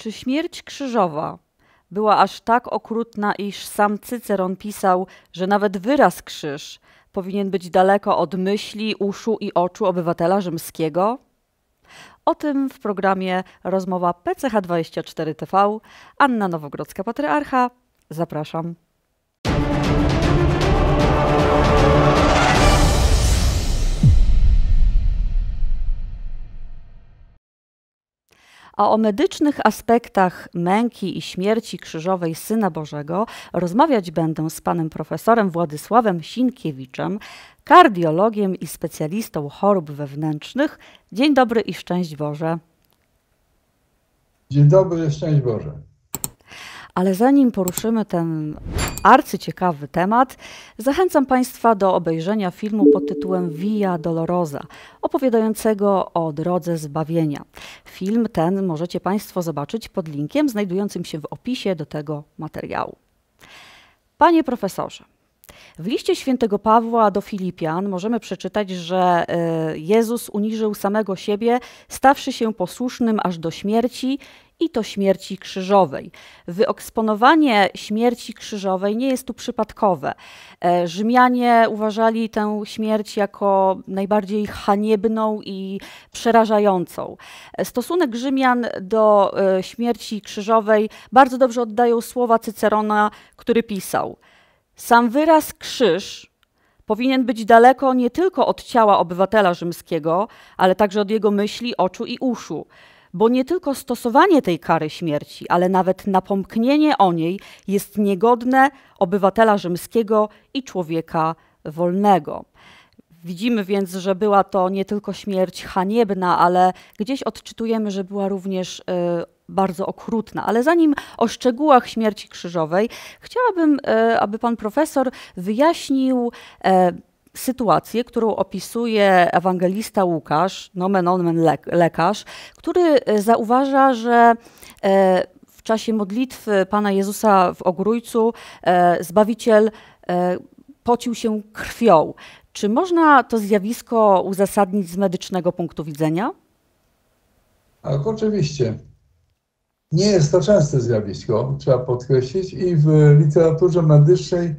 Czy śmierć krzyżowa była aż tak okrutna, iż sam Cyceron pisał, że nawet wyraz krzyż powinien być daleko od myśli, uszu i oczu obywatela rzymskiego? O tym w programie Rozmowa PCH24 TV. Anna Nowogrodzka-Patriarcha. Zapraszam. A o medycznych aspektach męki i śmierci krzyżowej Syna Bożego rozmawiać będę z panem profesorem Władysławem Sinkiewiczem, kardiologiem i specjalistą chorób wewnętrznych. Dzień dobry i szczęść Boże. Dzień dobry, szczęść Boże. Ale zanim poruszymy ten arcyciekawy temat, zachęcam Państwa do obejrzenia filmu pod tytułem Via Dolorosa, opowiadającego o drodze zbawienia. Film ten możecie Państwo zobaczyć pod linkiem znajdującym się w opisie do tego materiału. Panie profesorze, w liście świętego Pawła do Filipian możemy przeczytać, że Jezus uniżył samego siebie, stawszy się posłusznym aż do śmierci i to śmierci krzyżowej. Wyeksponowanie śmierci krzyżowej nie jest tu przypadkowe. Rzymianie uważali tę śmierć jako najbardziej haniebną i przerażającą. Stosunek Rzymian do śmierci krzyżowej bardzo dobrze oddają słowa Cycerona, który pisał: sam wyraz krzyż powinien być daleko nie tylko od ciała obywatela rzymskiego, ale także od jego myśli, oczu i uszu. Bo nie tylko stosowanie tej kary śmierci, ale nawet napomknienie o niej jest niegodne obywatela rzymskiego i człowieka wolnego. Widzimy więc, że była to nie tylko śmierć haniebna, ale gdzieś odczytujemy, że była również bardzo okrutna. Ale zanim o szczegółach śmierci krzyżowej, chciałabym, aby pan profesor wyjaśnił sytuację, którą opisuje ewangelista Łukasz, nomen omen lekarz, który zauważa, że w czasie modlitwy Pana Jezusa w Ogrójcu Zbawiciel pocił się krwią. Czy można to zjawisko uzasadnić z medycznego punktu widzenia? Tak, oczywiście. Nie jest to częste zjawisko, trzeba podkreślić, i w literaturze medycznej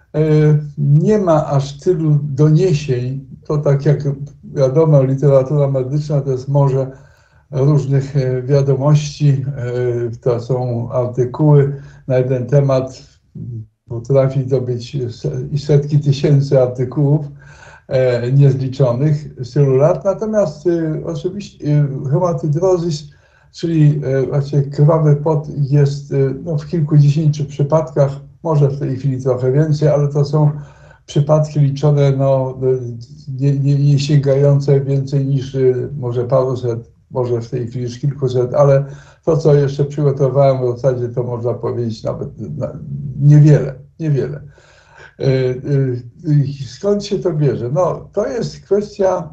nie ma aż tylu doniesień. To tak jak wiadomo, literatura medyczna to jest morze różnych wiadomości. To są artykuły na jeden temat. Potrafi to być i setki tysięcy artykułów niezliczonych z tylu lat. Natomiast oczywiście hematydrozis, czyli właśnie krwawy pot, jest w kilkudziesięciu przypadkach, może w tej chwili trochę więcej, ale to są przypadki liczone nie sięgające więcej niż może paruset, może w tej chwili już kilkuset, ale to, co jeszcze przygotowałem w zasadzie, to można powiedzieć nawet niewiele. Skąd się to bierze? No, to jest kwestia,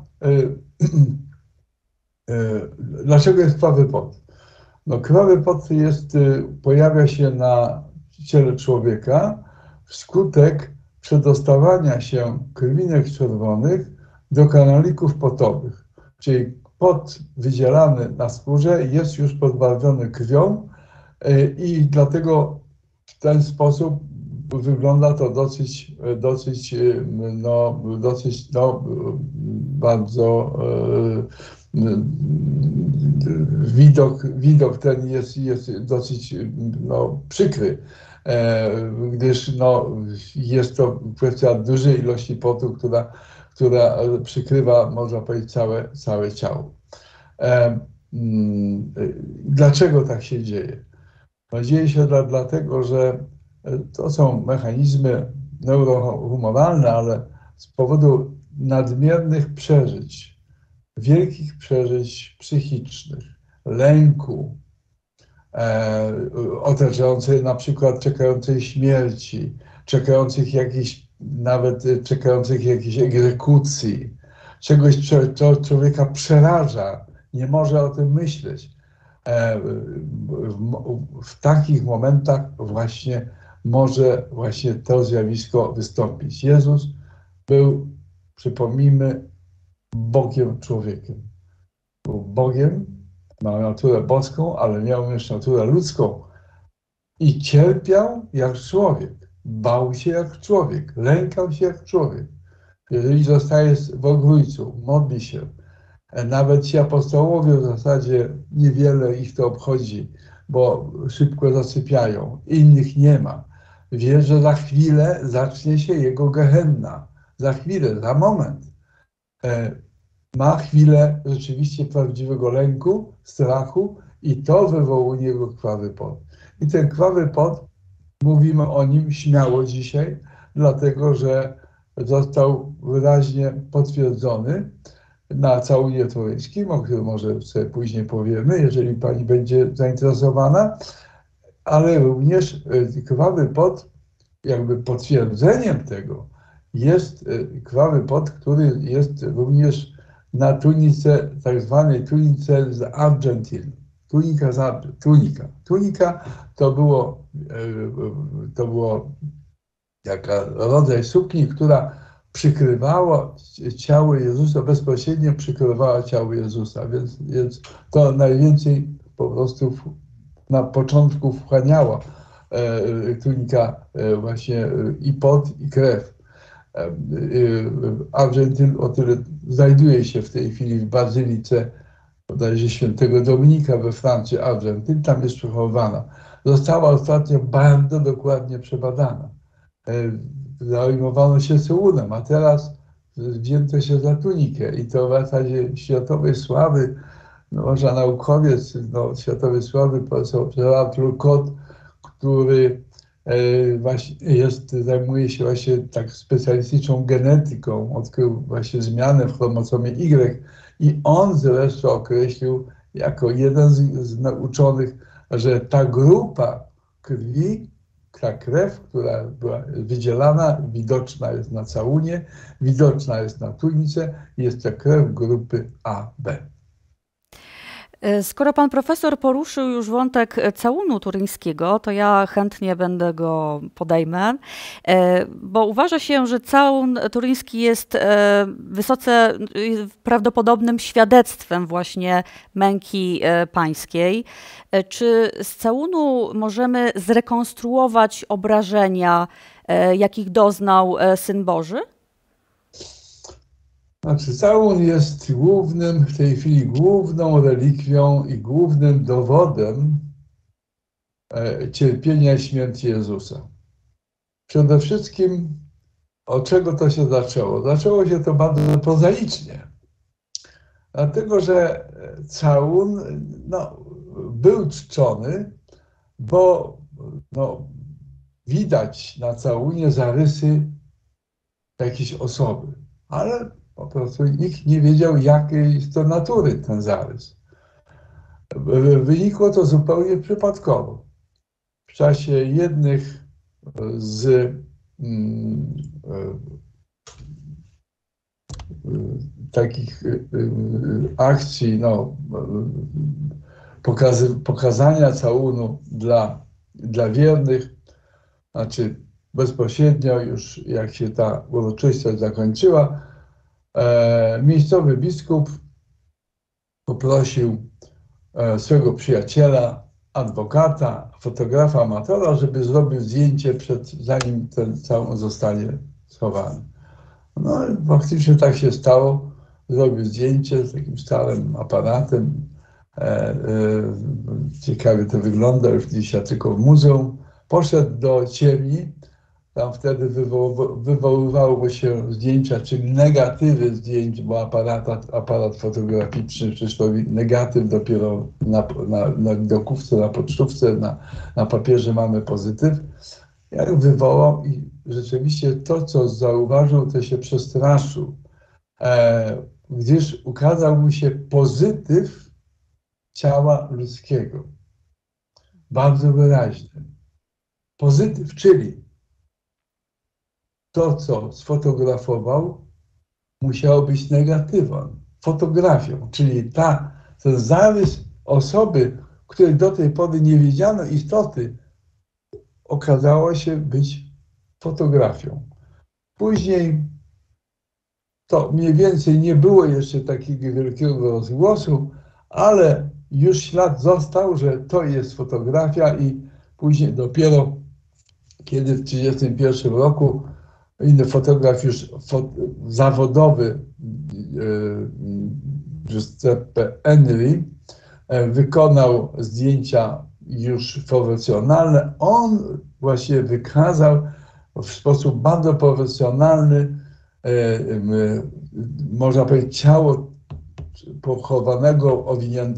dlaczego jest krwawy pot? No, krwawy pot pojawia się na ciele człowieka wskutek przedostawania się krwinek czerwonych do kanalików potowych. Czyli pot wydzielany na skórze jest już podbarwiony krwią i dlatego w ten sposób wygląda to bardzo widok ten jest dosyć przykry, gdyż jest to kwestia dużej ilości potu, która przykrywa, można powiedzieć, całe ciało. Dlaczego tak się dzieje? No, dzieje się dlatego, że to są mechanizmy neurohumoralne, ale z powodu nadmiernych przeżyć, wielkich przeżyć psychicznych, lęku, otaczającej na przykład czekającej śmierci, czekających jakiejś egzekucji, czegoś, co człowieka przeraża, nie może o tym myśleć. W takich momentach może to zjawisko wystąpić. Jezus był, przypomnijmy, Bogiem człowiekiem. Był Bogiem, Miał naturę boską, ale miał również naturę ludzką. I cierpiał jak człowiek, bał się jak człowiek, lękał się jak człowiek. Jeżeli zostaje w ogrójcu, modli się, nawet ci apostołowie w zasadzie niewiele ich to obchodzi, bo szybko zasypiają, innych nie ma. Wie, że za chwilę zacznie się jego gehenna. Za chwilę, za moment. Ma chwilę rzeczywiście prawdziwego lęku, strachu i to wywołuje jego krwawy pot. I ten krwawy pot, mówimy o nim śmiało dzisiaj, dlatego że został wyraźnie potwierdzony na całunie toryjskim, o którym może sobie później powiemy, jeżeli pani będzie zainteresowana, ale również krwawy pot, jakby potwierdzeniem tego, jest krwawy pot, który jest również na tunice, tak zwanej tunice z Argentin. Tunika to było jaka rodzaj sukni, która przykrywała ciało Jezusa, bezpośrednio przykrywała ciało Jezusa, więc to najwięcej po prostu na początku wchłaniała tunika właśnie i pot, i krew. Argentyn o tyle znajduje się w tej chwili w bazylice bodajże świętego Dominika we Francji, Argentyn, tam jest przechowywana. Została ostatnio bardzo dokładnie przebadana. Zajmowano się Seunem, a teraz wzięto się za tunikę i to w zasadzie światowej sławy, może naukowiec światowej sławy, profesor Arthur Cotte, który właśnie zajmuje się właśnie tak specjalistyczną genetyką, odkrył właśnie zmianę w chromosomie Y i on zresztą określił jako jeden z uczonych, że ta grupa krwi, ta krew, która była wydzielana, widoczna jest na całunie, widoczna jest na tunice, jest to krew grupy AB. Skoro pan profesor poruszył już wątek całunu turyńskiego, to ja chętnie będę go podejmę, bo uważa się, że całun turyński jest wysoce prawdopodobnym świadectwem właśnie męki pańskiej. Czy z całunu możemy zrekonstruować obrażenia, jakich doznał Syn Boży? Znaczy, całun jest w tej chwili główną relikwią i głównym dowodem cierpienia i śmierci Jezusa. Przede wszystkim, od czego to się zaczęło? Zaczęło się to bardzo prozaicznie. Dlatego, że całun był czczony, bo widać na całunie zarysy jakiejś osoby, ale po prostu nikt nie wiedział, jakiej jest to natury ten zarys. Wynikło to zupełnie przypadkowo. W czasie jednych z takich akcji, pokazania całunu dla wiernych, znaczy bezpośrednio już jak się ta uroczystość zakończyła, miejscowy biskup poprosił swego przyjaciela, adwokata, fotografa, amatora, żeby zrobił zdjęcie zanim ten całun zostanie schowany. No i faktycznie tak się stało. Zrobił zdjęcie z takim starym aparatem. Ciekawie to wygląda, już dzisiaj tylko w muzeum. Poszedł do ciemni. Tam wtedy wywoływało się zdjęcia, czyli negatywy zdjęć, bo aparat fotograficzny, przecież to negatyw dopiero na widokówce, na pocztówce, na papierze mamy pozytyw. Jak wywołał i rzeczywiście to, co zauważył, to się przestraszył, gdyż ukazał mu się pozytyw ciała ludzkiego. Bardzo wyraźny. Pozytyw, czyli to, co sfotografował, musiało być negatywem, fotografią, czyli ten zarys osoby, której do tej pory nie wiedziano istoty, okazało się być fotografią. Później to mniej więcej nie było jeszcze takiego wielkiego rozgłosu, ale już ślad został, że to jest fotografia i później dopiero, kiedy w 1931 roku inny fotograf już zawodowy, Giuseppe Enri, wykonał zdjęcia już profesjonalne. On właśnie wykazał w sposób bardzo profesjonalny, można powiedzieć, ciało pochowanego,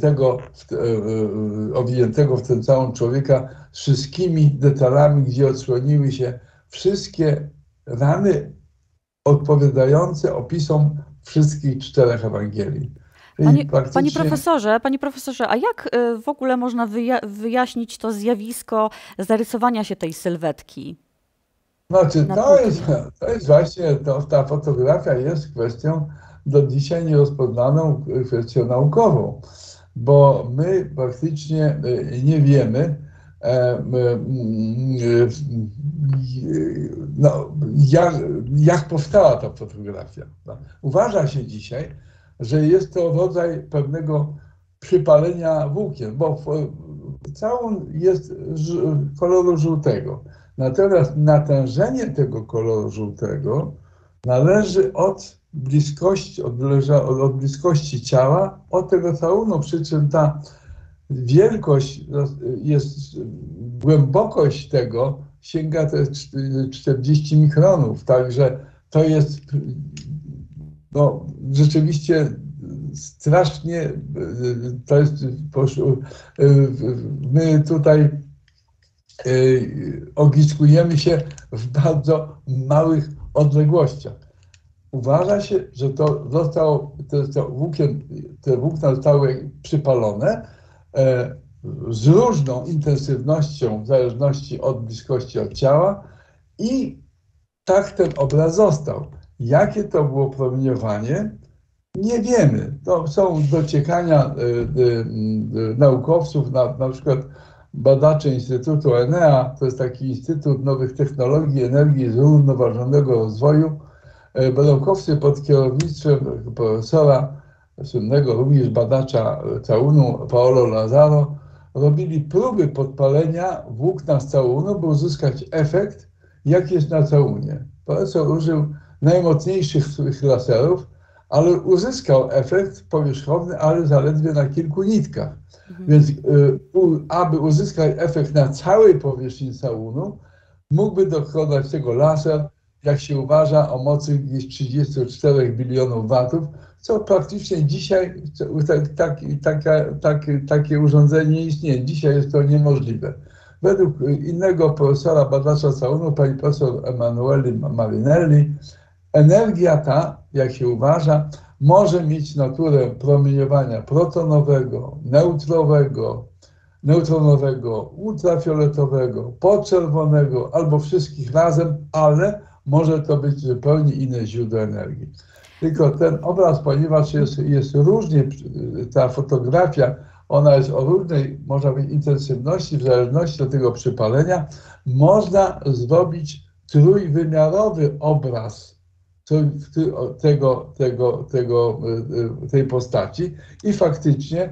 owiniętego w ten całą człowieka z wszystkimi detalami, gdzie odsłoniły się wszystkie rany odpowiadające opisom wszystkich 4 Ewangelii. Panie profesorze, a jak w ogóle można wyjaśnić to zjawisko zarysowania się tej sylwetki? Znaczy, to jest właśnie, ta fotografia jest kwestią do dzisiaj nierozpoznaną kwestią naukową, bo my praktycznie nie wiemy, jak powstała ta fotografia. Uważa się dzisiaj, że jest to rodzaj pewnego przypalenia włókien, bo całun jest koloru żółtego. Natomiast natężenie tego koloru żółtego należy od bliskości ciała, od tego całunu, przy czym ta wielkość głębokość tego sięga te 40 mikronów, także to jest rzeczywiście strasznie, to jest, my tutaj ogniskujemy się w bardzo małych odległościach. Uważa się, że to zostało, te włókna zostały przypalone z różną intensywnością w zależności od bliskości od ciała i tak ten obraz został. Jakie to było promieniowanie? Nie wiemy. To są dociekania naukowców, na przykład badacze Instytutu Enea, to jest taki Instytut Nowych Technologii, Energii i Zrównoważonego Rozwoju. Naukowcy pod kierownictwem profesora, słynnego również badacza całunu, Paolo Lazzaro, robili próby podpalenia włókna z całunu, by uzyskać efekt, jaki jest na całunie. Profesor użył najmocniejszych laserów, ale uzyskał efekt powierzchowny, ale zaledwie na kilku nitkach. Więc aby uzyskać efekt na całej powierzchni całunu, mógłby dokonać tego laser, jak się uważa, o mocy gdzieś 34 bilionów watów, co praktycznie dzisiaj takie urządzenie nie istnieje. Dzisiaj jest to niemożliwe. Według innego profesora badacza całunu, pani profesor Emanueli Marinelli, energia ta, jak się uważa, może mieć naturę promieniowania protonowego, neutronowego, ultrafioletowego, podczerwonego albo wszystkich razem, ale może to być zupełnie inne źródło energii. Tylko ten obraz, ponieważ jest różnie, ta fotografia, ona jest o różnej, można powiedzieć, intensywności, w zależności od tego przypalenia, można zrobić trójwymiarowy obraz tej postaci i faktycznie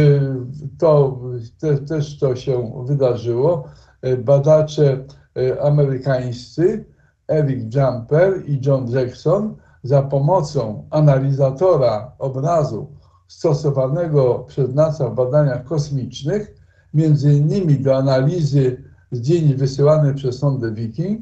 też to się wydarzyło. Badacze amerykańscy Eric Jumper i John Jackson za pomocą analizatora obrazu stosowanego przez NASA w badaniach kosmicznych, między innymi do analizy zdjęć wysyłanych przez sondę Viking,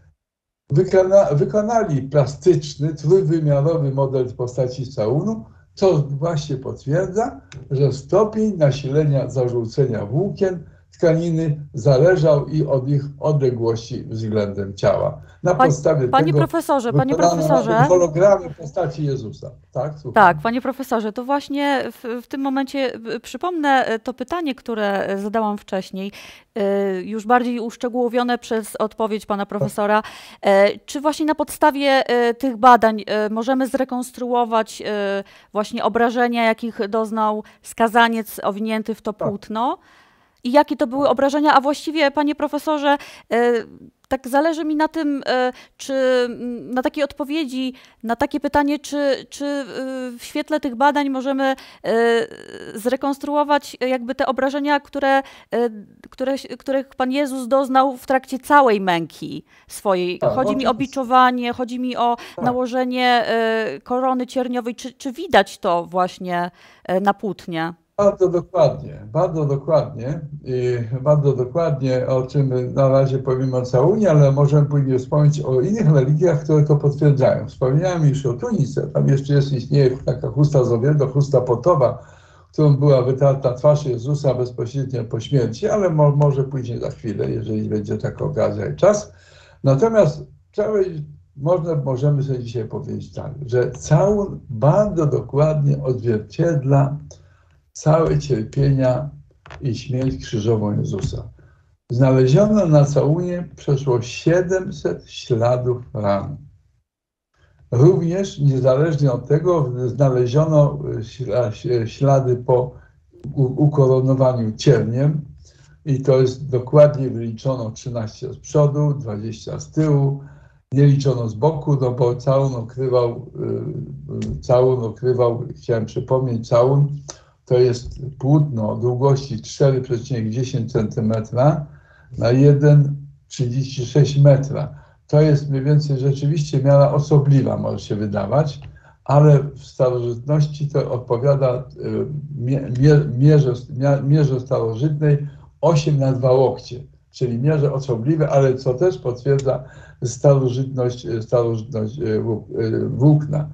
wykonali plastyczny, trójwymiarowy model postaci całunu, co właśnie potwierdza, że stopień nasilenia zarzucenia włókien tkaniny zależał i od ich odległości względem ciała. Na podstawie panie tego profesorze, hologramy postaci Jezusa. Tak, tak, panie profesorze, to właśnie w tym momencie przypomnę to pytanie, które zadałam wcześniej, już bardziej uszczegółowione przez odpowiedź pana profesora. Czy właśnie na podstawie tych badań możemy zrekonstruować właśnie obrażenia, jakich doznał skazaniec owinięty w to płótno? I jakie to były obrażenia? A właściwie, panie profesorze, tak zależy mi na tym, czy na takiej odpowiedzi, na takie pytanie, czy w świetle tych badań możemy zrekonstruować jakby te obrażenia, których Pan Jezus doznał w trakcie całej męki swojej. Tak, Chodzi mi o biczowanie, chodzi mi o nałożenie korony cierniowej. Czy widać to właśnie na płótnie? Bardzo dokładnie i bardzo dokładnie, o czym na razie powiem o całunie, ale możemy później wspomnieć o innych religiach, które to potwierdzają. Wspomniałem już o tunice, tam jeszcze istnieje taka chusta z owielu, chusta potowa, którą była wytarta twarz Jezusa bezpośrednio po śmierci, ale może później za chwilę, jeżeli będzie taka okazja i czas. Natomiast możemy sobie dzisiaj powiedzieć tak, że całun bardzo dokładnie odzwierciedla całe cierpienia i śmierć krzyżową Jezusa. Znaleziono na całunie przeszło 700 śladów ran. Również, niezależnie od tego, znaleziono ślady po ukoronowaniu cierniem i to jest dokładnie wyliczono 13 z przodu, 20 z tyłu, nie liczono z boku, no bo całun okrywał, chciałem przypomnieć, całun to jest płótno o długości 4,10 cm na 1,36 metra. To jest mniej więcej rzeczywiście miara osobliwa, może się wydawać, ale w starożytności to odpowiada mierze starożytnej 8 na 2 łokcie, czyli mierze osobliwe, ale co też potwierdza starożytność włókna.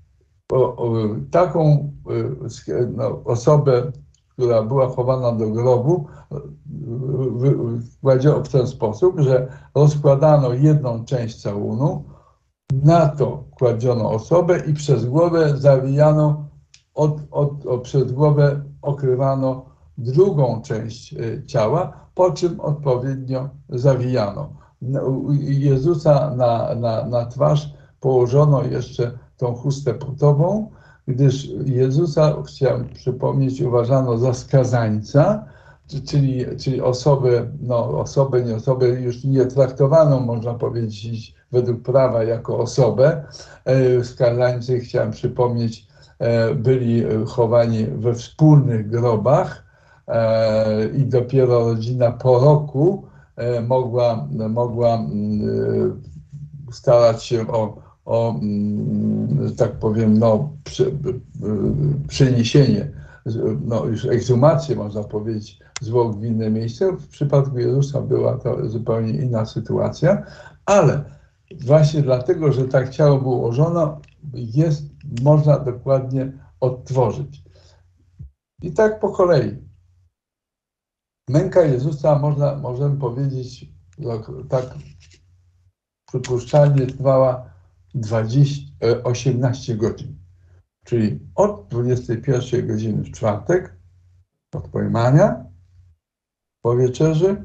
Taką osobę, która była chowana do grobu, kładziono w ten sposób, że rozkładano jedną część całunu, na to kładziono osobę i przez głowę zawijano, przez głowę okrywano drugą część ciała, po czym odpowiednio zawijano. Jezusa na twarz położono jeszcze tą chustę potową, gdyż Jezusa, chciałem przypomnieć, uważano za skazańca, czyli osobę już nie traktowaną, można powiedzieć, według prawa jako osobę. Skazańcy, chciałem przypomnieć, byli chowani we wspólnych grobach i dopiero rodzina po roku mogła starać się o że tak powiem, przeniesienie, już ekshumację, można powiedzieć, zwłok w inne miejsce. W przypadku Jezusa była to zupełnie inna sytuacja, ale właśnie dlatego, że tak ciało było ułożone, można dokładnie odtworzyć. I tak po kolei. Męka Jezusa, możemy powiedzieć, tak przypuszczalnie trwała 18 godzin, czyli od 21 godziny w czwartek, od pojmania, po wieczerzy,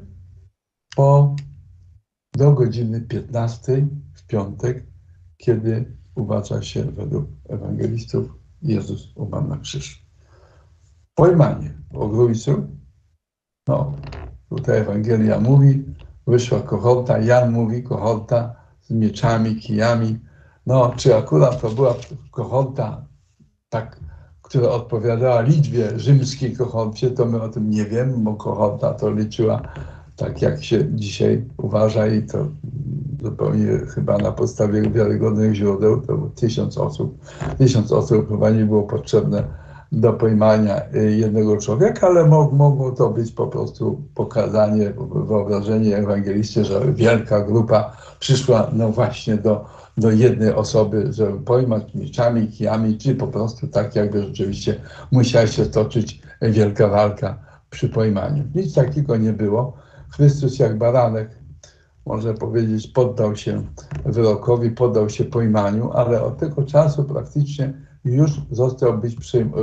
do godziny 15 w piątek, kiedy uważa się według ewangelistów Jezus umarł na krzyżu. Pojmanie w Ogrójcu, tutaj Ewangelia mówi, wyszła kohorta, Jan mówi, kohorta z mieczami, kijami. Czy akurat to była kohorta, która odpowiadała liczbie rzymskiej kohorcie, to my o tym nie wiemy, bo kohorta to liczyła tak, jak się dzisiaj uważa i to zupełnie chyba na podstawie wiarygodnych źródeł, to było 1000 osób. 1000 osób chyba nie było potrzebne do pojmania jednego człowieka, ale mogło to być po prostu pokazanie, wyobrażenie ewangelisty, że wielka grupa przyszła właśnie do jednej osoby, żeby pojmać mieczami, kijami, czy po prostu tak, jakby rzeczywiście musiała się toczyć wielka walka przy pojmaniu. Nic takiego nie było. Chrystus jak baranek, można powiedzieć, poddał się wyrokowi, poddał się pojmaniu, ale od tego czasu praktycznie już został być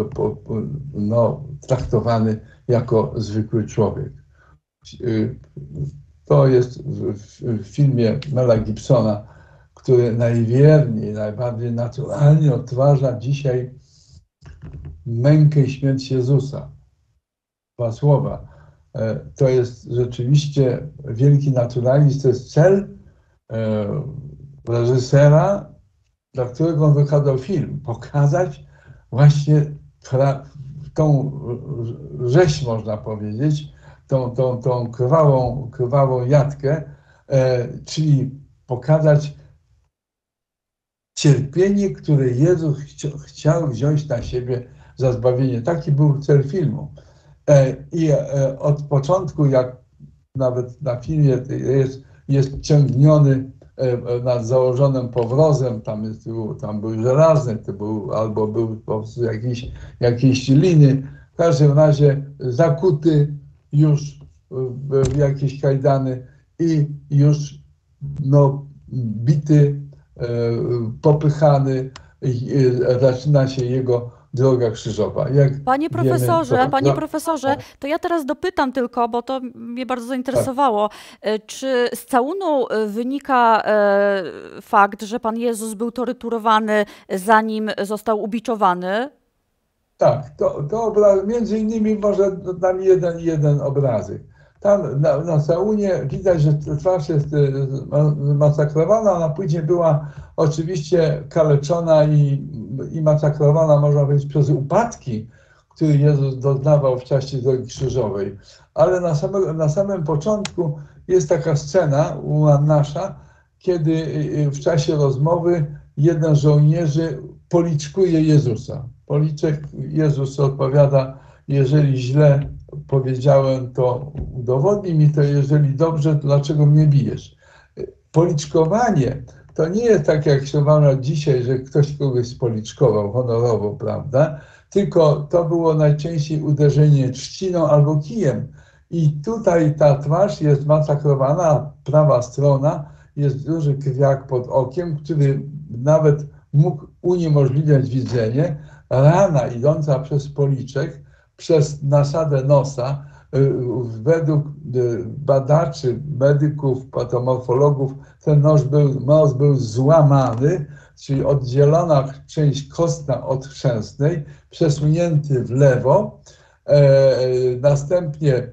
traktowany jako zwykły człowiek. To jest w filmie Mela Gibsona, który najwierniej, najbardziej naturalnie odtwarza dzisiaj mękę i śmierć Jezusa. Dwa słowa. To jest rzeczywiście wielki naturalizm, to jest cel reżysera, dla którego on wykładał film, pokazać właśnie tą rzeź, można powiedzieć, tą krwawą jatkę, czyli pokazać cierpienie, które Jezus chciał wziąć na siebie za zbawienie. Taki był cel filmu. I od początku, jak nawet na filmie jest ciągniony nad założonym powrozem, tam był żelazny, albo był po prostu jakieś liny, w każdym razie zakuty już w jakieś kajdany i już bity, popychany, zaczyna się jego droga krzyżowa. Panie profesorze, to ja teraz dopytam tylko, bo to mnie bardzo zainteresowało. Czy z całunu wynika fakt, że Pan Jezus był torturowany, zanim został ubiczowany? Tak, to między innymi może dam jeden obrazek. Tam na całunie widać, że twarz jest masakrowana, ona później była oczywiście kaleczona i masakrowana, można powiedzieć, przez upadki, które Jezus doznawał w czasie drogi krzyżowej. Ale na samym początku jest taka scena u Annasza, kiedy w czasie rozmowy jeden z żołnierzy policzkuje Jezusa. Jezus odpowiada: jeżeli źle powiedziałem, to udowodnij mi to, jeżeli dobrze, to dlaczego mnie bijesz? Policzkowanie to nie jest tak, jak się uważa dzisiaj, że ktoś kogoś spoliczkował honorowo, prawda? Tylko to było najczęściej uderzenie trzciną albo kijem. I tutaj ta twarz jest masakrowana, a prawa strona jest duży krwiak pod okiem, który nawet mógł uniemożliwiać widzenie. Rana idąca przez policzek, przez nasadę nosa, według badaczy, medyków, patomorfologów, ten nos był złamany, czyli oddzielona część kostna od chrzęstnej, przesunięty w lewo. Następnie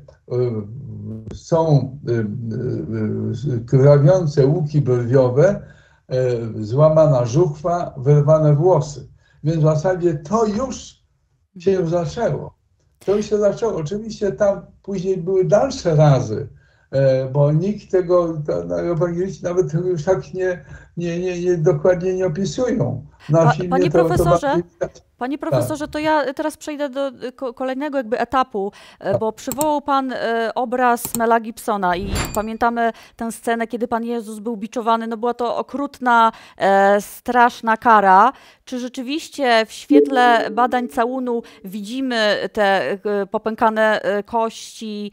są krwawiące łuki brwiowe, złamana żuchwa, wyrwane włosy. Więc w zasadzie to już się zaczęło. Oczywiście tam później były dalsze razy, bo nikt tego, ewangeliści nawet już tak dokładnie nie opisują. Na filmie Panie profesorze, to ja teraz przejdę do kolejnego jakby etapu, bo przywołał Pan obraz Mela Gibsona i pamiętamy tę scenę, kiedy Pan Jezus był biczowany. No była to okrutna, straszna kara. Czy rzeczywiście w świetle badań całunu widzimy te popękane kości,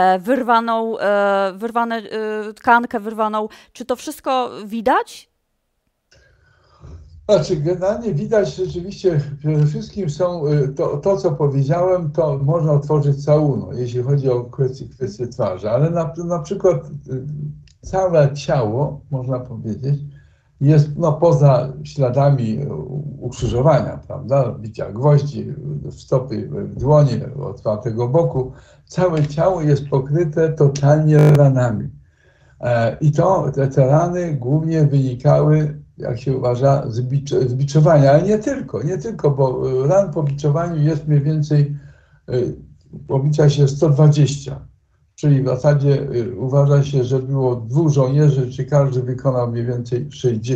wyrwane tkankę wyrwaną? Czy to wszystko widać? Znaczy, generalnie widać rzeczywiście, przede wszystkim są to, co powiedziałem, to można otworzyć całunu, jeśli chodzi o kwestię twarzy, ale na przykład całe ciało, można powiedzieć, jest poza śladami ukrzyżowania, prawda, bicia gwoździ, stopy w dłonie, otwartego boku, całe ciało jest pokryte totalnie ranami. I te rany głównie wynikały, jak się uważa, z biczowania, ale nie tylko, bo ran po biczowaniu jest mniej więcej, oblicza się 120, czyli w zasadzie uważa się, że było 2 żołnierzy, czy każdy wykonał mniej więcej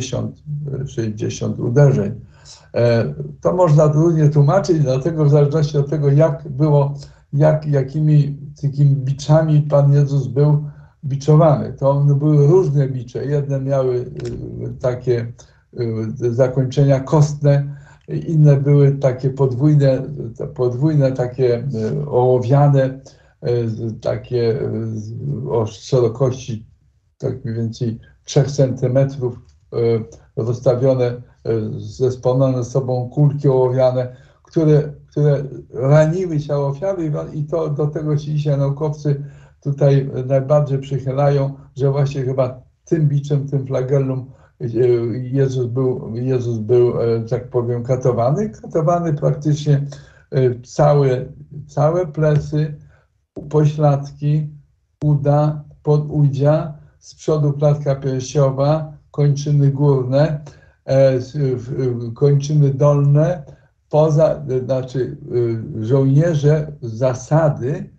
60 uderzeń. To można różnie tłumaczyć, dlatego w zależności od tego, jakimi takimi biczami Pan Jezus był biczowany. To były różne bicze. Jedne miały takie zakończenia kostne, inne były takie podwójne takie ołowiane, takie o szerokości tak mniej więcej 3 centymetrów, rozstawione, zespołone ze sobą kulki ołowiane, które raniły ciało ofiary, i to do tego się dzisiaj naukowcy tutaj najbardziej przychylają, że właśnie chyba tym biczem, tym flagellum Jezus był, tak powiem, katowany praktycznie całe plecy, pośladki, uda, podudzia, z przodu klatka piersiowa, kończyny górne, kończyny dolne, znaczy żołnierze z zasady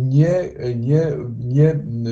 nie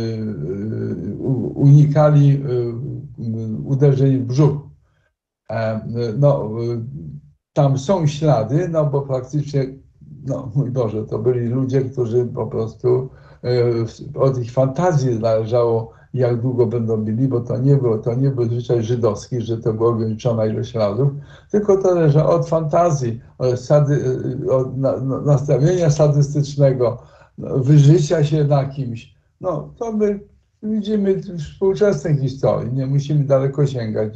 unikali uderzeń w brzuch. No, tam są ślady, no bo praktycznie, no mój Boże, to byli ludzie, którzy po prostu od ich fantazji zależało, jak długo będą bili, bo to nie był zwyczaj żydowski, że to była ograniczona ilość śladów, tylko to zależało od fantazji, od nastawienia sadystycznego, wyżycia się na kimś. No to my widzimy w współczesnej historii, nie musimy daleko sięgać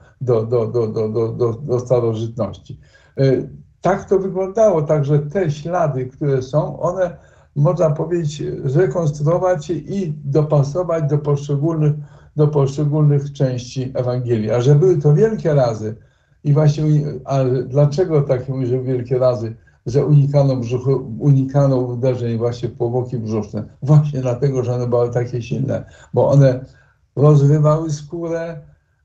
do starożytności. Tak to wyglądało, także te ślady, które są, one można powiedzieć zrekonstruować i dopasować do poszczególnych części Ewangelii. A że były to wielkie razy i właśnie, a dlaczego takie mówię, że wielkie razy, że unikano uderzeń właśnie w powłoki brzuszne? Właśnie dlatego, że one były takie silne, bo one rozrywały skórę,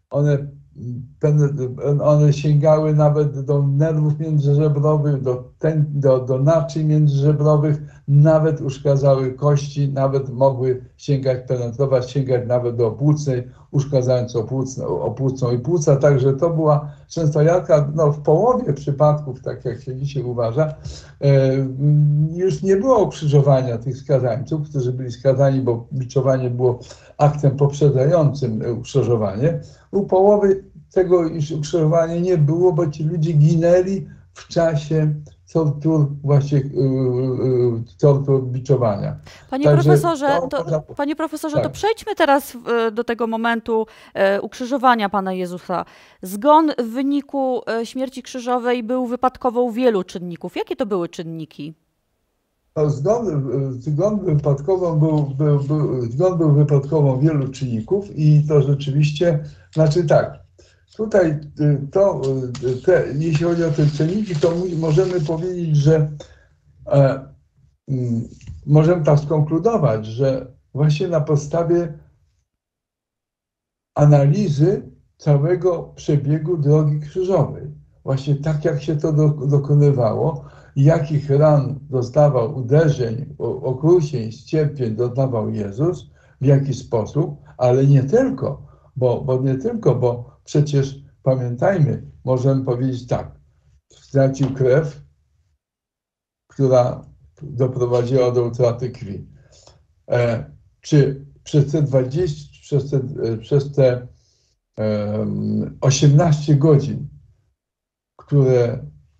one sięgały nawet do nerwów międzyżebrowych, do naczyń międzyżebrowych, nawet uszkadzały kości, nawet mogły penetrować, sięgać nawet do płucnej, uszkadzając opłucną i płuca. Także to była częstojatka, no w połowie przypadków, tak jak się dzisiaj uważa, już nie było ukrzyżowania tych skazańców, którzy byli skazani, bo biczowanie było aktem poprzedzającym ukrzyżowanie. U połowy tego już ukrzyżowania nie było, bo ci ludzie ginęli w czasie tortur biczowania. Panie profesorze, to przejdźmy teraz do tego momentu ukrzyżowania Pana Jezusa. Zgon w wyniku śmierci krzyżowej był wypadkową wielu czynników. Jakie to były czynniki? Zgon był wypadkową wielu czynników i to rzeczywiście, znaczy tak, tutaj jeśli chodzi o te czynniki, to możemy powiedzieć, że możemy tak skonkludować, że właśnie na podstawie analizy całego przebiegu drogi krzyżowej, właśnie tak jak się to dokonywało, jakich ran dostawał, uderzeń, okrucieństw, cierpień doznawał Jezus, w jaki sposób, ale nie tylko, bo przecież pamiętajmy, możemy powiedzieć tak, stracił krew, która doprowadziła do utraty krwi. Czy przez te 18 godzin, które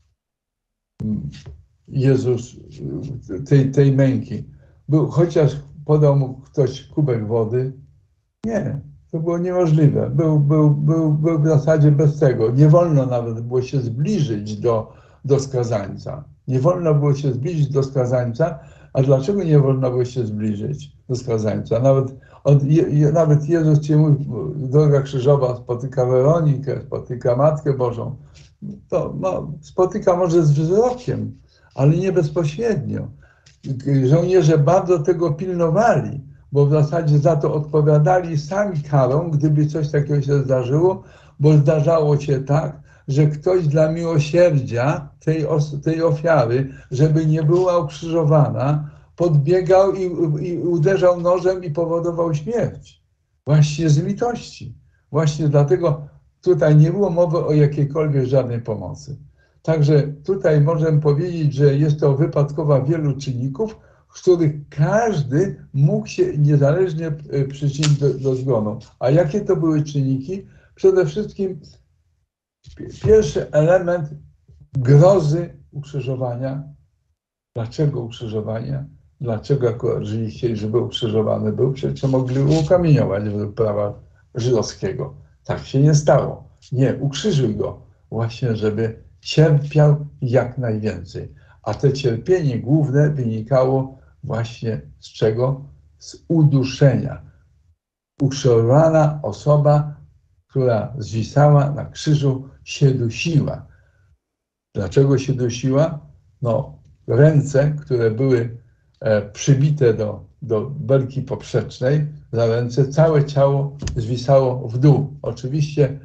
Jezus tej męki chociaż podał mu ktoś kubek wody? Nie, to było niemożliwe. Był w zasadzie bez tego. Nie wolno nawet było się zbliżyć do skazańca. Nie wolno było się zbliżyć do skazańca. A dlaczego nie wolno było się zbliżyć do skazańca? Nawet Jezus ci mówi, droga krzyżowa spotyka Weronikę, spotyka Matkę Bożą. To spotyka może z wzrokiem, ale nie bezpośrednio. Żołnierze bardzo tego pilnowali, bo w zasadzie za to odpowiadali sami karą, gdyby coś takiego się zdarzyło, bo zdarzało się tak, że ktoś dla miłosierdzia tej ofiary, żeby nie była ukrzyżowana, podbiegał i uderzał nożem i powodował śmierć. Właśnie z litości. Właśnie dlatego tutaj nie było mowy o jakiejkolwiek żadnej pomocy. Także tutaj możemy powiedzieć, że jest to wypadkowa wielu czynników, z których każdy mógł się niezależnie przyczynić do zgonu. A jakie to były czynniki? Przede wszystkim pierwszy element grozy ukrzyżowania. Dlaczego ukrzyżowania? Dlaczego akurat Żydzi chcieli, żeby ukrzyżowany był? Przecież mogli ukamieniować według prawa żydowskiego. Tak się nie stało. Nie, ukrzyżuj go właśnie, żeby cierpiał jak najwięcej. A to cierpienie główne wynikało właśnie z czego? Z uduszenia. Ukrzyżowana osoba, która zwisała na krzyżu, się dusiła. Dlaczego się dusiła? No, ręce, które były przybite do belki poprzecznej za ręce, całe ciało zwisało w dół. Oczywiście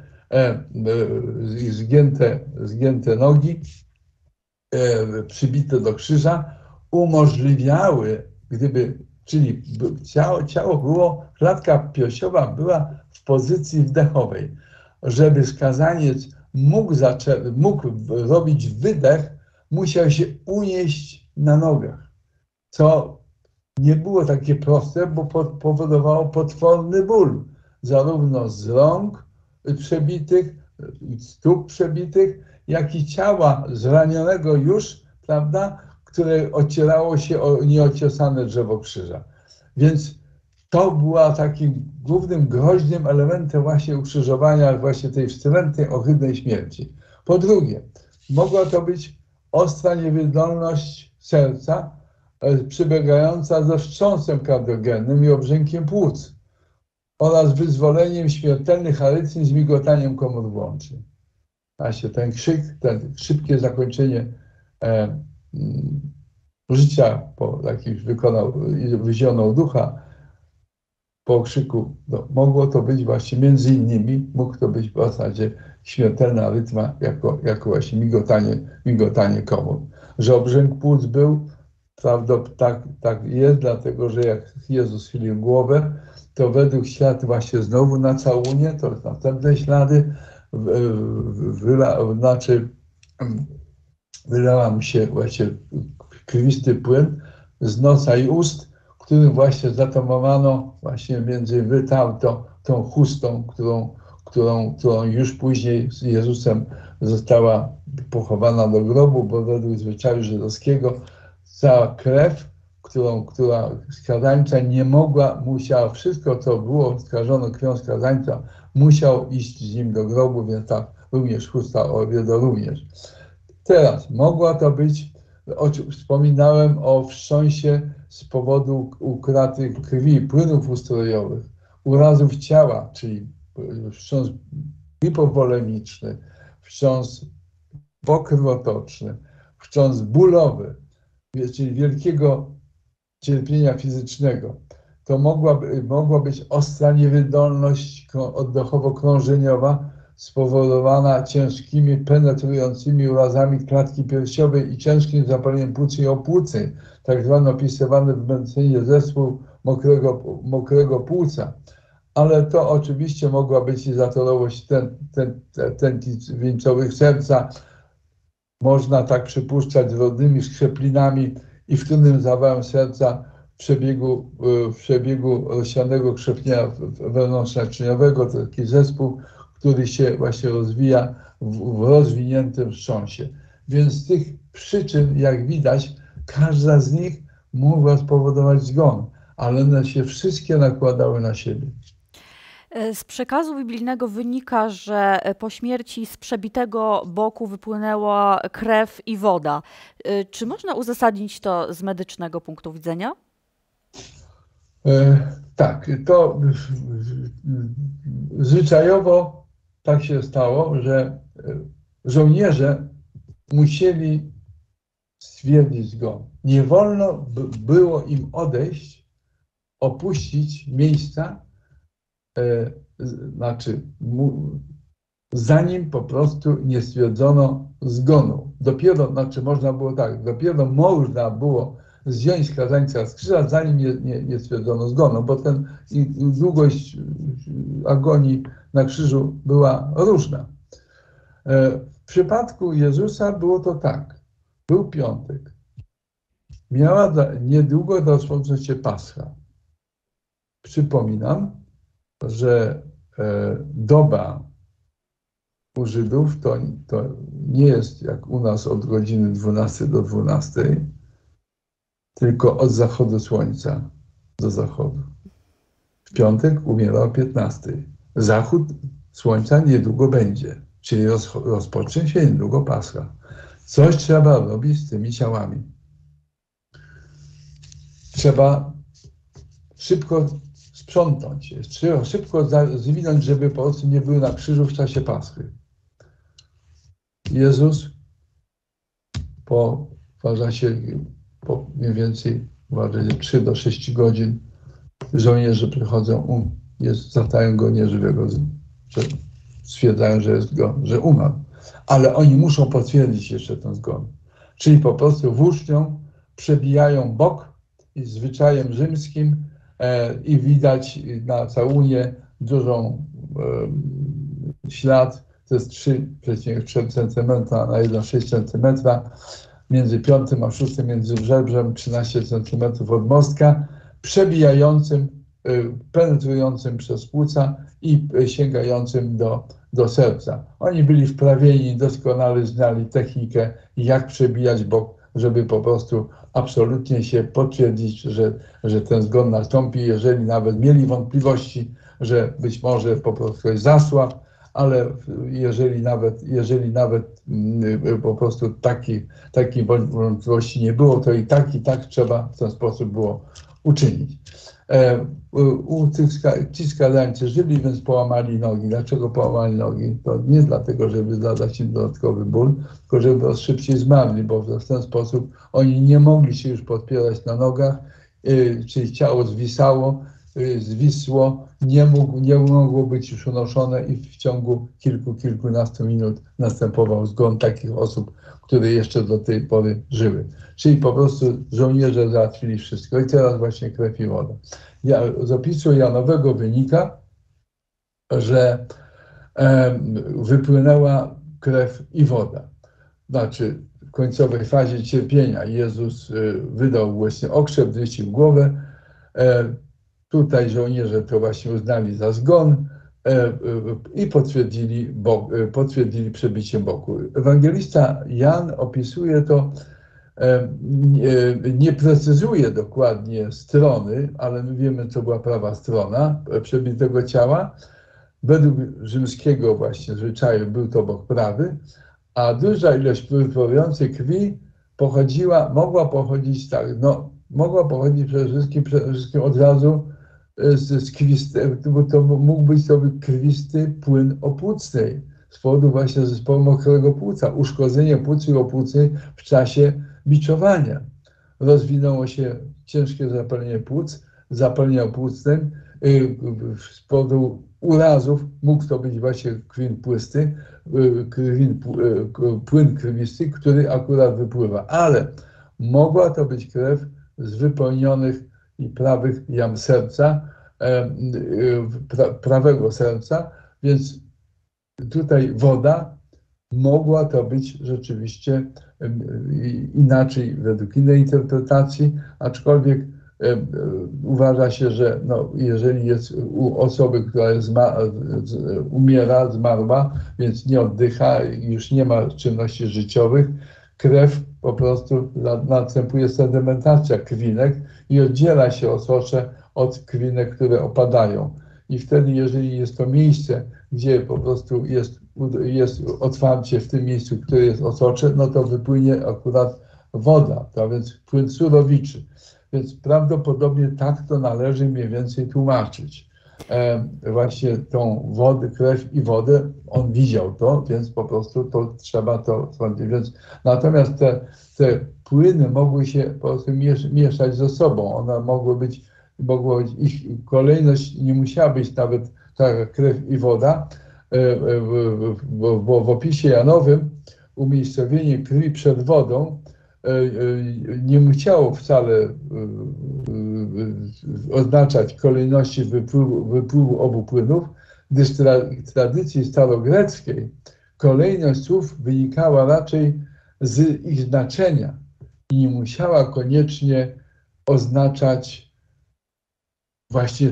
zgięte nogi, przybite do krzyża, umożliwiały, czyli ciało było, klatka piersiowa była w pozycji wdechowej. Żeby skazaniec mógł robić wydech, musiał się unieść na nogach, co nie było takie proste, bo powodowało potworny ból, zarówno z rąk przebitych, stóp przebitych, jak i ciała zranionego już, prawda, które ocierało się o nieociosane drzewo krzyża. Więc to była takim głównym groźnym elementem właśnie ukrzyżowania, właśnie tej wstrętnej, ohydnej śmierci. Po drugie, mogła to być ostra niewydolność serca, przebiegająca ze wstrząsem kardiogennym i obrzękiem płuc oraz wyzwoleniem śmiertelnych arytmii z migotaniem komór włącznych. Właśnie ten krzyk, szybkie zakończenie życia po jakimś wyzionął ducha, po okrzyku, no, mogło to być właśnie między innymi, mógł to być w zasadzie śmiertelna arytma jako właśnie migotanie komór. Że obrzęk płuc był, tak jest, dlatego że jak Jezus chylił głowę, to według ślad właśnie znowu na całunie, to następne ślady, wylała mu się właśnie krwisty płyn z nosa i ust, którym właśnie zatamowano, właśnie między wytarto tą chustą, którą już później z Jezusem została pochowana do grobu, bo według zwyczaju żydowskiego cała krew, która skazańca nie musiała, wszystko co było skażone krwią skazańca, musiał iść z nim do grobu, więc tak również chusta Oviedo również. Teraz mogła to być, wspominałem o wstrząsie z powodu ukradłych krwi, płynów ustrojowych, urazów ciała, czyli wstrząs hipowolemiczny, wstrząs pokrwotoczny, wstrząs bólowy, czyli wielkiego cierpienia fizycznego. To mogła być ostra niewydolność oddechowo-krążeniowa spowodowana ciężkimi, penetrującymi urazami klatki piersiowej i ciężkim zapaleniem płuc i opłucy, tak zwany opisywany w medycynie zespół mokrego płuca. Ale to oczywiście mogła być i zatorowość tętnic wieńcowych serca. Można tak przypuszczać z rodnymi skrzeplinami i wtórnym zawałem serca w przebiegu rozsianego krzepnienia wewnątrznaczyniowego. To taki zespół, który się właśnie rozwija w rozwiniętym wstrząsie. Więc z tych przyczyn, jak widać, każda z nich mogła spowodować zgon, ale one się wszystkie nakładały na siebie. Z przekazu biblijnego wynika, że po śmierci z przebitego boku wypłynęła krew i woda. Czy można uzasadnić to z medycznego punktu widzenia? Tak, to zwyczajowo tak się stało, że żołnierze musieli stwierdzić zgon. Nie wolno było im odejść, opuścić miejsca, zanim po prostu nie stwierdzono zgonu. Dopiero można było zdjąć skazańca z krzyża, zanim nie stwierdzono zgonu, bo długość agonii na krzyżu była różna. W przypadku Jezusa było to tak. Był piątek. Miała niedługo rozpocząć się Pascha. Przypominam, że doba u Żydów to nie jest jak u nas od godziny 12 do 12, tylko od zachodu słońca do zachodu. W piątek umiera o 15. Zachód słońca niedługo będzie, czyli rozpocznie się niedługo Pascha. Coś trzeba robić z tymi ciałami. Trzeba szybko sprzątnąć je, trzeba szybko zwinąć, żeby po prostu nie były na krzyżu w czasie Paschy. Jezus po mniej więcej uważaj, 3 do 6 godzin żołnierze przychodzą, zatają go nieżywego, że stwierdzają, że umarł. Ale oni muszą potwierdzić jeszcze ten zgon. Czyli po prostu włócznią przebijają bok i zwyczajem rzymskim i widać na całunie dużą ślad, to jest 3,3 cm na 1,6 cm, między 5 a 6 między żebrzem, 13 cm od mostka, przebijającym, penetrującym przez płuca i sięgającym do serca. Oni byli wprawieni, doskonale znali technikę, jak przebijać bok, żeby po prostu absolutnie się potwierdzić, że ten zgon nastąpi, jeżeli nawet mieli wątpliwości, że być może po prostu jest zasław, ale jeżeli nawet po prostu takiej wątpliwości nie było, to i tak trzeba w ten sposób było uczynić. Ci skazańcy żyli, więc połamali nogi. Dlaczego połamali nogi? To nie dlatego, żeby zadać im dodatkowy ból, tylko żeby szybciej zmarli, bo w ten sposób oni nie mogli się już podpierać na nogach, czyli ciało zwisło, nie mogło być już unoszone i w ciągu kilkunastu minut następował zgon takich osób, które jeszcze do tej pory żyły. Czyli po prostu żołnierze załatwili wszystko i teraz właśnie krew i woda. Z opisu Janowego wynika, że wypłynęła krew i woda. Znaczy w końcowej fazie cierpienia Jezus wydał właśnie okrzep, wyścił głowę. Tutaj żołnierze to właśnie uznali za zgon i potwierdzili przebicie boku. Ewangelista Jan opisuje to, nie precyzuje dokładnie strony, ale my wiemy, co była prawa strona przebitego ciała. Według rzymskiego właśnie zwyczaju był to bok prawy, a duża ilość pływającej krwi mogła pochodzić przede wszystkim od razu z krwistego, bo to mógł być to krwisty płyn opłucnej z powodu właśnie zespołu mokrego płuca, uszkodzenie płuc i opłucy w czasie biczowania. Rozwinęło się ciężkie zapalenie płuc, zapalenie opłucne, z powodu urazów mógł to być właśnie płyn krwisty, który akurat wypływa, ale mogła to być krew z wypełnionych i prawych jam serca, prawego serca, więc tutaj woda mogła to być rzeczywiście inaczej według innej interpretacji, aczkolwiek uważa się, że jeżeli jest u osoby, która zmarła, więc nie oddycha, już nie ma czynności życiowych, krew po prostu następuje sedymentacja krwinek i oddziela się osocze od krwinek, które opadają. I wtedy, jeżeli jest to miejsce, gdzie po prostu jest otwarcie w tym miejscu, które jest osocze, no to wypłynie akurat woda, a więc płyn surowiczy. Więc prawdopodobnie tak to należy mniej więcej tłumaczyć. Właśnie tą wodę, krew i wodę, on widział to, więc po prostu to trzeba to sądzić. Więc natomiast te płyny mogły się po prostu mieszać ze sobą. One ich kolejność nie musiała być nawet taka krew i woda, bo w opisie Janowym umiejscowienie krwi przed wodą nie musiało wcale oznaczać kolejności wypływu obu płynów, gdyż w tradycji starogreckiej kolejność słów wynikała raczej z ich znaczenia i nie musiała koniecznie oznaczać właśnie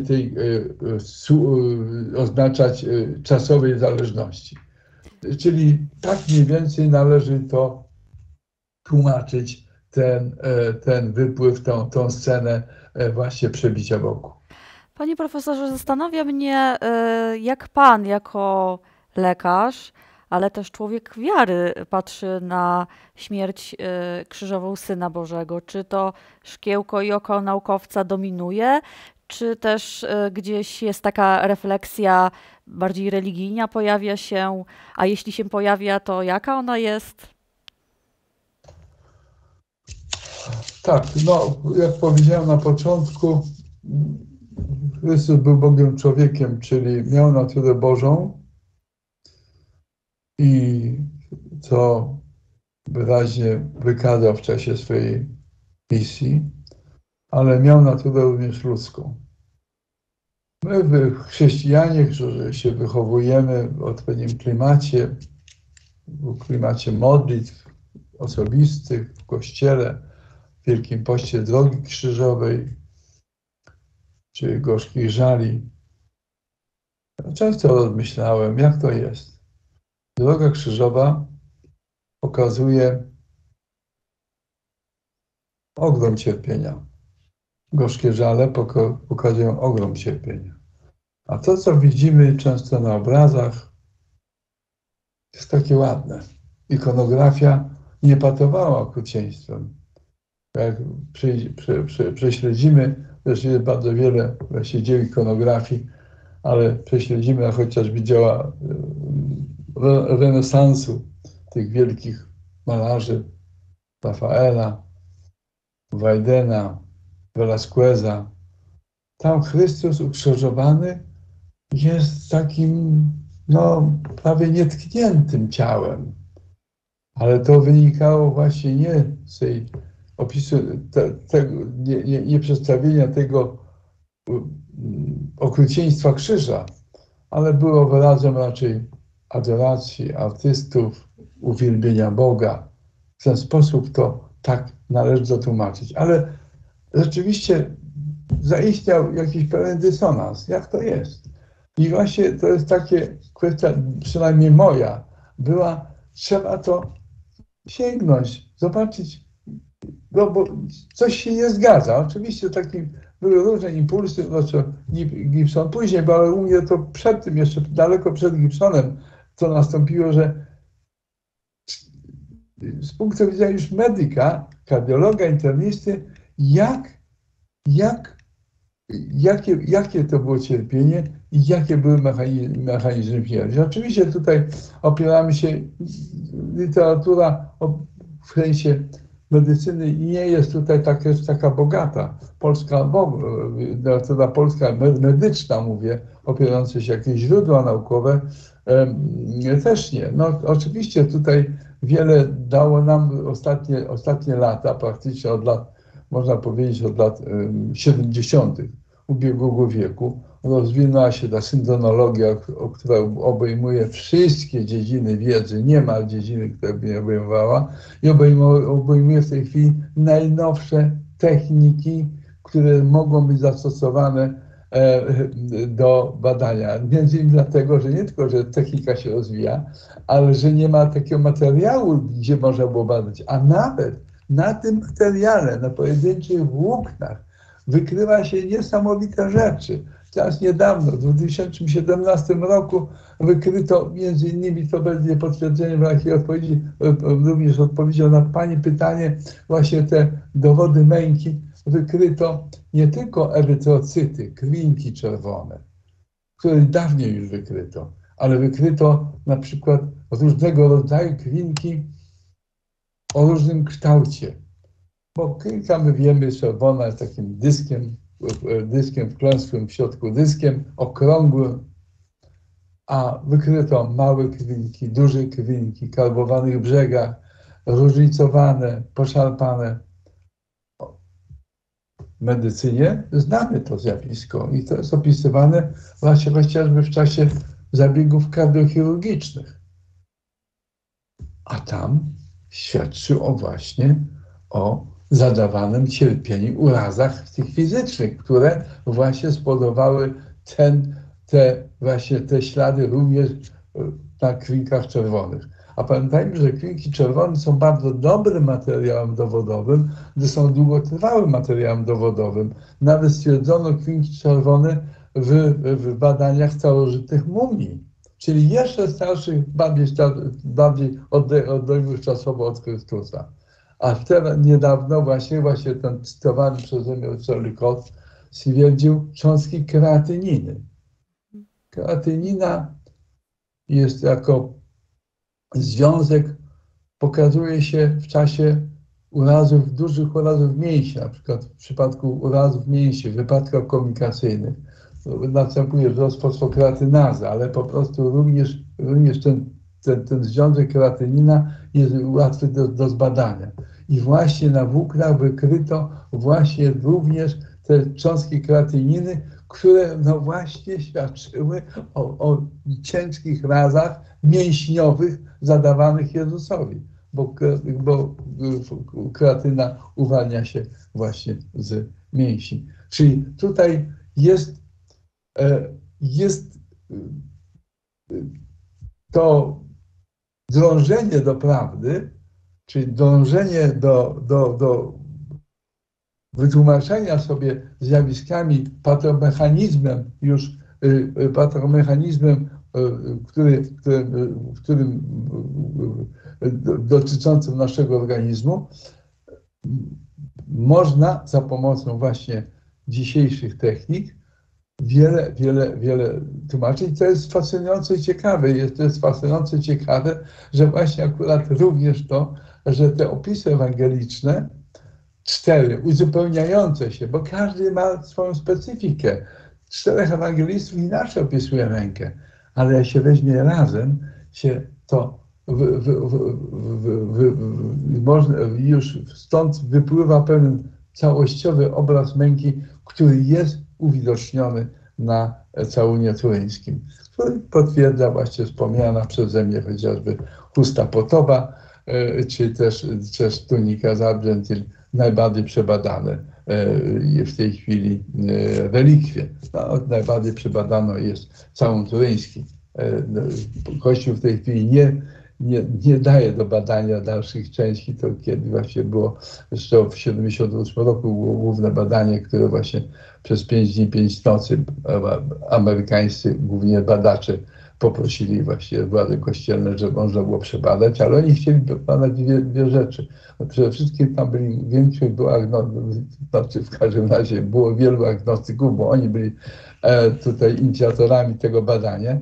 oznaczać czasowej zależności. Czyli tak mniej więcej należy to tłumaczyć ten wypływ, tą scenę właśnie przebicia boku. Panie profesorze, zastanawia mnie, jak pan jako lekarz, ale też człowiek wiary patrzy na śmierć krzyżową Syna Bożego. Czy to szkiełko i oko naukowca dominuje, czy też gdzieś jest taka refleksja bardziej religijna pojawia się, a jeśli się pojawia, to jaka ona jest? Tak, no jak powiedziałem na początku, Chrystus był Bogiem człowiekiem, czyli miał naturę Bożą i co wyraźnie wykazał w czasie swojej misji, ale miał naturę również ludzką. My, chrześcijanie, którzy się wychowujemy w odpowiednim klimacie, w klimacie modlitw osobistych, w Kościele, w Wielkim Poście Drogi Krzyżowej, czy gorzkich żali, często rozmyślałem, jak to jest. Droga krzyżowa pokazuje ogrom cierpienia. Gorzkie żale pokazują ogrom cierpienia. A to, co widzimy często na obrazach, jest takie ładne. Ikonografia nie patowała okrucieństwem. Jak prześledzimy, zresztą jest bardzo wiele właśnie dzieł ikonografii, ale prześledzimy chociażby dzieła renesansu, tych wielkich malarzy, Rafaela, Weidena, Velasqueza. Tam Chrystus ukrzyżowany jest takim, no, prawie nietkniętym ciałem. Ale to wynikało właśnie nie z tej opisu, nie przedstawienia tego okrucieństwa krzyża, ale było wyrazem raczej adoracji artystów, uwielbienia Boga. W ten sposób to tak należy zatłumaczyć. Ale rzeczywiście zaistniał jakiś pewien dysonans. Jak to jest? I właśnie to jest takie kwestia, przynajmniej moja, była, trzeba to sięgnąć, zobaczyć, no bo coś się nie zgadza. Oczywiście były różne impulsy, znaczy Gibson później, bo ale u mnie to przed tym, jeszcze daleko przed Gibsonem, to nastąpiło, że z punktu widzenia już medyka, kardiologa, internisty, jakie to było cierpienie i jakie były mechanizmy śmierci. Oczywiście tutaj opieramy się, literatura w sensie medycyny nie jest tutaj taka bogata. Literatura polska medyczna, mówię, opierająca się jakieś źródła naukowe, też nie. No oczywiście tutaj wiele dało nam ostatnie lata, praktycznie od lat, można powiedzieć od lat 70. ubiegłego wieku, rozwinęła się ta syndonologia, która obejmuje wszystkie dziedziny wiedzy, nie ma dziedziny, która by nie obejmowała, i obejmuje w tej chwili najnowsze techniki, które mogą być zastosowane do badania. Między innymi dlatego, że nie tylko, że technika się rozwija, ale że nie ma takiego materiału, gdzie można było badać, a nawet na tym materiale, na pojedynczych włóknach wykrywa się niesamowite rzeczy. Teraz niedawno, w 2017 roku wykryto, między innymi, to będzie potwierdzeniem takiej odpowiedzi, również odpowiedzią na Pani pytanie, właśnie te dowody męki, wykryto nie tylko erytrocyty, krwinki czerwone, które dawniej już wykryto, ale wykryto na przykład różnego rodzaju krwinki o różnym kształcie. Bo krwinka, my wiemy, czerwona jest takim dyskiem wklęsłym w środku, dyskiem okrągłym, a wykryto małe krwinki, duże krwinki, karbowanych brzegach, różnicowane, poszarpane. W medycynie znamy to zjawisko i to jest opisywane właśnie chociażby w czasie zabiegów kardiochirurgicznych. A tam świadczy o zadawanym cierpieniu, urazach tych fizycznych, które właśnie spowodowały te ślady również na krwinkach czerwonych. A pamiętajmy, że krwinki czerwone są bardzo dobrym materiałem dowodowym, gdy są długotrwałym materiałem dowodowym. Nawet stwierdzono krwinki czerwone w badaniach starożytnych mumii, czyli jeszcze starszych, bardziej odległych czasowo od Chrystusa. A teraz niedawno właśnie ten cytowany przeze mnie Charles stwierdził cząstki kreatyniny. Kreatynina jest jako związek, pokazuje się w czasie urazów, dużych urazów mięśni, na przykład w przypadku urazów mięśni, w wypadkach komunikacyjnych, następuje wzrost fosfokreatynazy, ale po prostu również ten związek kreatynina jest łatwy do zbadania. I właśnie na włóknach wykryto właśnie również te cząstki kreatyniny, które no właśnie świadczyły o ciężkich razach mięśniowych zadawanych Jezusowi, bo kreatyna uwalnia się właśnie z mięśni. Czyli tutaj jest to dążenie do prawdy, czyli dążenie do wytłumaczenia sobie zjawiskami patolomechanizmem, dotyczącym naszego organizmu, można za pomocą właśnie dzisiejszych technik wiele tłumaczyć. To jest fascynujące i ciekawe. To jest fascynujące i ciekawe, że właśnie akurat również to, że te opisy ewangeliczne, 4, uzupełniające się, bo każdy ma swoją specyfikę. 4 ewangelistów inaczej opisuje rękę, ale jak się weźmie razem, to można, już stąd wypływa pewien całościowy obraz męki, który jest uwidoczniony na całunie turyńskim, który potwierdza właśnie wspomniana przeze mnie chociażby chusta potowa, czy też tunika z argentyl, najbardziej przebadane w tej chwili relikwie. No, najbardziej przebadano jest całun turyński. Kościół w tej chwili nie daje do badania dalszych części, to kiedy właśnie było, zresztą w 1978 roku było główne badanie, które właśnie przez 5 dni, 5 nocy amerykańscy, głównie badacze, poprosili właśnie władze kościelne, żeby można było przebadać, ale oni chcieli badać dwie rzeczy. Przede wszystkim tam większość była, znaczy w każdym razie było wielu agnostyków, bo oni byli tutaj inicjatorami tego badania,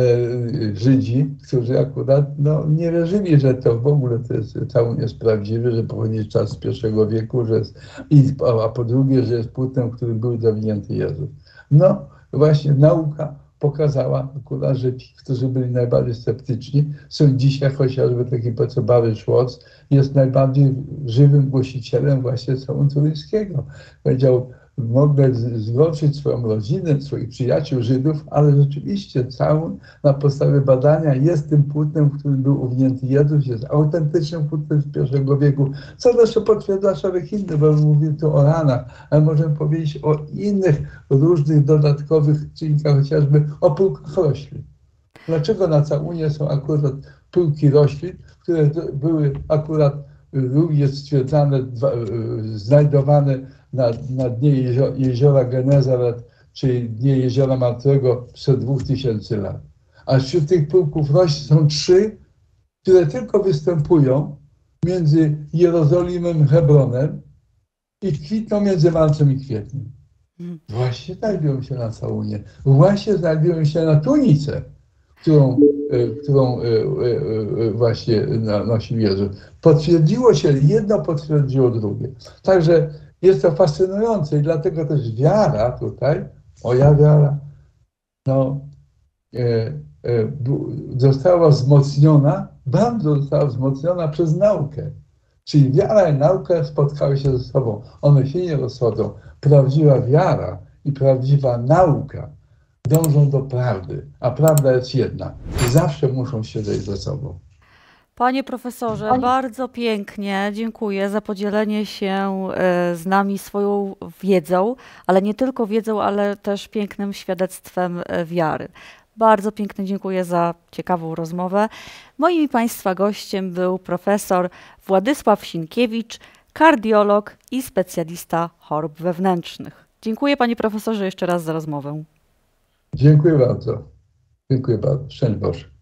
Żydzi, którzy akurat nie wierzyli, że to w ogóle całun jest prawdziwy, że pochodzi z czas I wieku, a po drugie, że jest płótnem, w którym był zawinięty Jezus. No właśnie nauka pokazała akurat, że ci, którzy byli najbardziej sceptyczni, są dzisiaj, chociażby taki co Barry Schwartz, jest najbardziej żywym głosicielem właśnie całunu turyńskiego. Powiedział, mogę zgorszyć swoją rodzinę, swoich przyjaciół Żydów, ale rzeczywiście całun na podstawie badania jest tym płótnem, w którym był uwinięty Jezus, jest autentycznym płótnem z I wieku, co zresztą potwierdza szereg innych, bo mówię tu o ranach, ale możemy powiedzieć o innych różnych dodatkowych czynnikach, chociażby o pyłkach roślin. Dlaczego na całunie są akurat pyłki roślin, które były akurat również stwierdzane, znajdowane na dnie jeziora Genezaret, czyli dnie jeziora Martwego sprzed 2000 lat. A wśród tych pyłków roślin są 3, które tylko występują między Jerozolimem i Hebronem i kwitną między marcem i kwietniem. Właśnie znajdują się na całunie. Właśnie znajdują się na tunice, którą właśnie nosił Jezus. Potwierdziło się, jedno potwierdziło drugie. Także jest to fascynujące i dlatego też wiara tutaj, moja wiara, została wzmocniona, bardzo została wzmocniona przez naukę. Czyli wiara i nauka spotkały się ze sobą. One się nie rozchodzą. Prawdziwa wiara i prawdziwa nauka dążą do prawdy, a prawda jest jedna. Zawsze muszą się zejść ze sobą. Panie profesorze, bardzo pięknie dziękuję za podzielenie się z nami swoją wiedzą, ale nie tylko wiedzą, ale też pięknym świadectwem wiary. Bardzo pięknie dziękuję za ciekawą rozmowę. Moim i Państwa gościem był profesor Władysław Sienkiewicz, kardiolog i specjalista chorób wewnętrznych. Dziękuję panie profesorze jeszcze raz za rozmowę. Dziękuję bardzo. Dziękuję bardzo. Szczęść Boże.